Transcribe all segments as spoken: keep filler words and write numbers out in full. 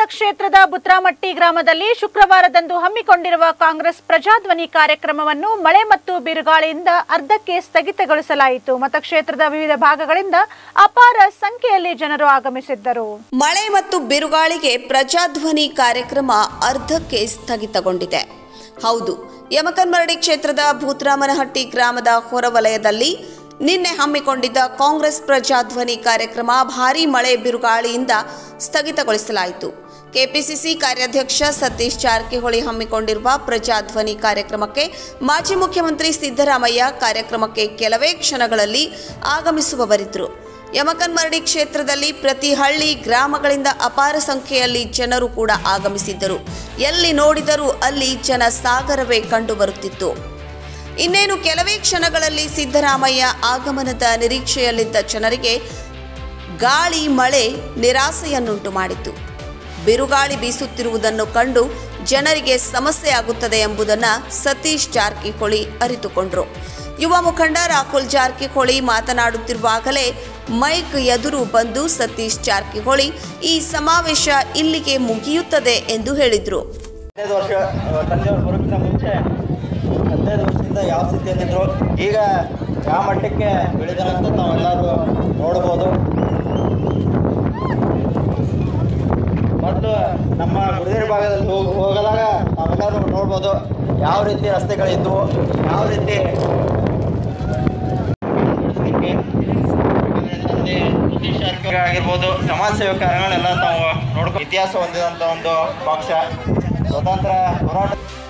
ಮತಕ್ಷೇತ್ರದ ಬುತ್ರಾಮಟ್ಟಿ ಗ್ರಾಮದಲ್ಲಿ ಶುಕ್ರವಾರದಂದು ಹಮ್ಮಿಕೊಂಡಿರುವ ಕಾಂಗ್ರೆಸ್ ಪ್ರಜಾಧ್ವನಿ ಕಾರ್ಯಕ್ರಮವನ್ನು ಮಳೆ ಮತ್ತು ಬಿರುಗಾಳಿಯಿಂದ ಅರ್ಧಕ್ಕೆ ಸ್ಥಗಿತಗೊಳಿಸಲಾಯಿತು. ಮತಕ್ಷೇತ್ರದ ವಿವಿಧ ಭಾಗಗಳಿಂದ ಅಪಾರ ಸಂಖ್ಯೆಯಲ್ಲಿ ಜನರು ಆಗಮಿಸಿದ್ದರು. ಮಳೆ ಮತ್ತು ಬಿರುಗಾಳಿಗೆ ಪ್ರಜಾಧ್ವನಿ ಕಾರ್ಯಕ್ರಮ ಅರ್ಧಕ್ಕೆ ಸ್ಥಗಿತಗೊಂಡಿದೆ. ಹೌದು, ಯಮಕನ್ಮರಡಿ ಕ್ಷೇತ್ರದ ಭೂತರಾಮನಹಟ್ಟಿ ಗ್ರಾಮದ ಹೊರವಲಯದಲ್ಲಿ ನಿನ್ನೆ ಹಮ್ಮಿಕೊಂಡಿದ್ದ ಕಾಂಗ್ರೆಸ್ ಪ್ರಜಾಧ್ವನಿ ಕಾರ್ಯಕ್ರಮ ಭಾರೀ ಮಳೆ ಬಿರುಗಾಳಿಯಿಂದ ಸ್ಥಗಿತಗೊಳಿಸಲಾಯಿತು. ಕೆಪಿಸಿಸಿ ಕಾರ್ಯಾಧ್ಯಕ್ಷ ಸತೀಶ್ ಜಾರಕಿಹೊಳಿ ಹಮ್ಮಿಕೊಂಡಿರುವ ಪ್ರಜಾಧ್ವನಿ ಕಾರ್ಯಕ್ರಮಕ್ಕೆ ಮಾಜಿ ಮುಖ್ಯಮಂತ್ರಿ ಸಿದ್ದರಾಮಯ್ಯ ಕಾರ್ಯಕ್ರಮಕ್ಕೆ ಕೆಲವೇ ಕ್ಷಣಗಳಲ್ಲಿ ಆಗಮಿಸುವವರಿದ್ದರು. ಯಮಕನ್ಮರಡಿ ಕ್ಷೇತ್ರದಲ್ಲಿ ಪ್ರತಿ ಹಳ್ಳಿ ಗ್ರಾಮಗಳಿಂದ ಅಪಾರ ಸಂಖ್ಯೆಯಲ್ಲಿ ಜನರು ಕೂಡ ಆಗಮಿಸಿದ್ದರು. ಎಲ್ಲಿ ನೋಡಿದರೂ ಅಲ್ಲಿ ಜನ ಸಾಗರವೇ ಕಂಡುಬರುತ್ತಿತ್ತು. ಇನ್ನೇನು ಕೆಲವೇ ಕ್ಷಣಗಳಲ್ಲಿ ಸಿದ್ದರಾಮಯ್ಯ ಆಗಮನದ ನಿರೀಕ್ಷೆಯಲ್ಲಿದ್ದ ಜನರಿಗೆ ಗಾಳಿ ಮಳೆ ನಿರಾಸೆಯನ್ನುಂಟು ಮಾಡಿತು. ಬಿರುಗಾಳಿ ಬೀಸುತ್ತಿರುವುದನ್ನು ಕಂಡು ಜನರಿಗೆ ಸಮಸ್ಯೆ ಆಗುತ್ತದೆ ಎಂಬುದನ್ನು ಸತೀಶ್ ಜಾರಕಿಹೊಳಿ ಅರಿತುಕೊಂಡರು. ಯುವ ಮುಖಂಡ ರಾಹುಲ್ ಜಾರಕಿಹೊಳಿ ಮಾತನಾಡುತ್ತಿರುವಾಗಲೇ ಮೈಕ್ ಎದುರು ಬಂದು ಸತೀಶ್ ಜಾರಕಿಹೊಳಿ ಈ ಸಮಾವೇಶ ಇಲ್ಲಿಗೆ ಮುಗಿಯುತ್ತದೆ ಎಂದು ಹೇಳಿದರು. ಹದಿನೈದು ವರ್ಷದಿಂದ ಯಾವ ಸ್ಥಿತಿಯಲ್ಲಿದ್ದರು, ಈಗ ಯಾವ ಮಟ್ಟಕ್ಕೆ ಬೆಳೆದಾರೆ ಅಂತ ನಾವೆಲ್ಲರೂ ನೋಡ್ಬೋದು. ಮತ್ತು ನಮ್ಮ ಗುಡಿದೇರಿ ಭಾಗದಲ್ಲಿ ಹೋಗಿ ಹೋಗದಾಗ ನಾವೆಲ್ಲರೂ ನೋಡ್ಬೋದು ಯಾವ ರೀತಿ ರಸ್ತೆಗಳಿದ್ದವು, ಯಾವ ರೀತಿ ಆಗಿರ್ಬೋದು, ಸಮಾಜ ಸೇವಾ ಕಾರ್ಯಗಳೆಲ್ಲ ನಾವು ನೋಡ್ಕೊ ಇತಿಹಾಸ ಹೊಂದಿದಂಥ ಒಂದು ಪಕ್ಷ. ಸ್ವತಂತ್ರ ಹೋರಾಟ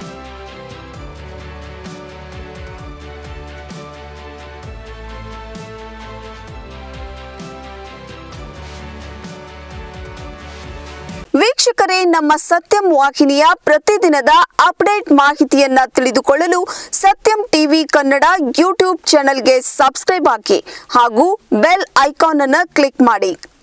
ವೀಕ್ಷಕರೇ, ನಮ್ಮ ಸತ್ಯಂ ವಾಹಿನಿಯ ಪ್ರತಿದಿನದ ಅಪ್ಡೇಟ್ ಮಾಹಿತಿಯನ್ನ ತಿಳಿದುಕೊಳ್ಳಲು ಸತ್ಯಂ ಟಿವಿ ಕನ್ನಡ ಯೂಟ್ಯೂಬ್ ಚಾನೆಲ್ಗೆ ಸಬ್ಸ್ಕ್ರೈಬ್ ಹಾಕಿ ಹಾಗೂ ಬೆಲ್ ಐಕಾನ್ ಅನ್ನು ಕ್ಲಿಕ್ ಮಾಡಿ.